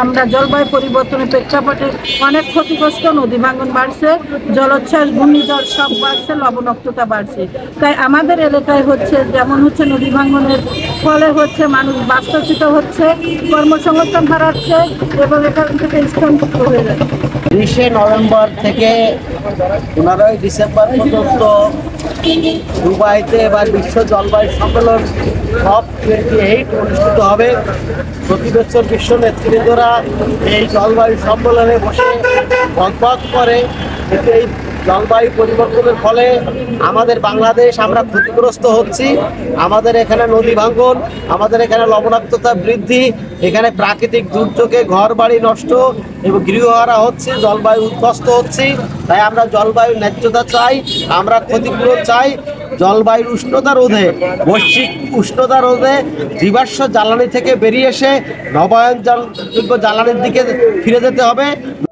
আমরা জলবায়ু পরিবর্তনের প্রেক্ষাপটে অনেক ক্ষতিগ্রস্ত, নদী ভাঙন বাড়ছে, জলোচ্ছ্বাস, ঘূর্ণিঝড় সব বাড়ছে, লবণাক্ততা বাড়ছে। তাই আমাদের এলাকায় হচ্ছে যেমন হচ্ছে নদী ভাঙনের ফলে হচ্ছে মানুষ বাস্তুচ্যুত হচ্ছে, কর্মসংস্থান হারাচ্ছে এবং এখান থেকে স্থানচ্যুত হয়ে যাচ্ছে। 20শে নভেম্বর থেকে 15ই ডিসেম্বর পর্যন্ত দুবাইতে এবার বিশ্ব জলবায়ু সম্মেলন COP28 অনুষ্ঠিত হবে। প্রতি বছর বিশ্ব নেতৃবৃন্দরা এই জলবায়ু সম্মেলনে বসে বকবক করে, কিন্তু এই জলবায়ু পরিবর্তনের ফলে আমাদের বাংলাদেশ আমরা ক্ষতিগ্রস্ত হচ্ছি। আমাদের এখানে নদী ভাঙন, আমাদের এখানে লবণাক্ততা বৃদ্ধি, এখানে প্রাকৃতিক দুর্যোগে ঘর বাড়ি নষ্ট এবং গৃহহারা হচ্ছে, জলবায়ু উদ্বস্ত হচ্ছে। তাই আমরা জলবায়ু ন্যায্যতা চাই, আমরা ক্ষতিপূরণ চাই। জলবায়ুর উষ্ণতা রোধে, বৈশ্বিক উষ্ণতা রোধে জীবাশ্ম জ্বালানি থেকে বেরিয়ে এসে নবায়নযোগ্য জ্বালানির দিকে ফিরে যেতে হবে।